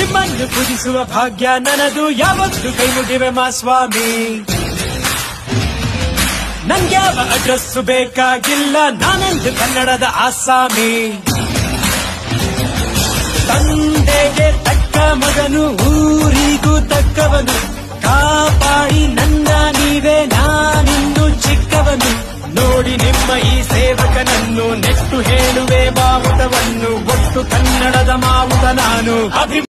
ನಿಮ್ಮನ್ನು ಪೂಜಿಸುವ ಭಾಗ್ಯ ನನದು ಯಾವತ್ತು ಕೈ ಮುಗಿವೆ ಮಾ ಸ್ವಾಮಿ ನಂಗ್ಯಾವ ಅಡ್ರೆಸ್ ಬೇಕಾಗಿಲ್ಲ ನಾನೆಂದು ಕನ್ನಡದ ಆಸಾಮಿ ತಂದೆಗೆ ತಕ್ಕ ಮಗನು ಊರಿಗೂ ತಕ್ಕವನು ಕಾಪಾಡಿ ನನ್ನ ನೀವೇ ನಾನಿನ್ನು ಚಿಕ್ಕವನು ನೋಡಿ ನಿಮ್ಮ ಈ ಸೇವಕನನ್ನು ನೆಟ್ಟು ಹೇಳುವೆ ಬಾವುಟವನ್ನು ಒಟ್ಟು ಕನ್ನಡದ ಮಾವುತ ನಾನು